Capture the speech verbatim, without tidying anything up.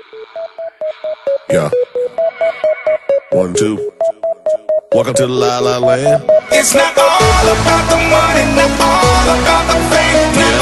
Yeah. One, two. Welcome to the La La Land. It's not all about the money, not all about the fame.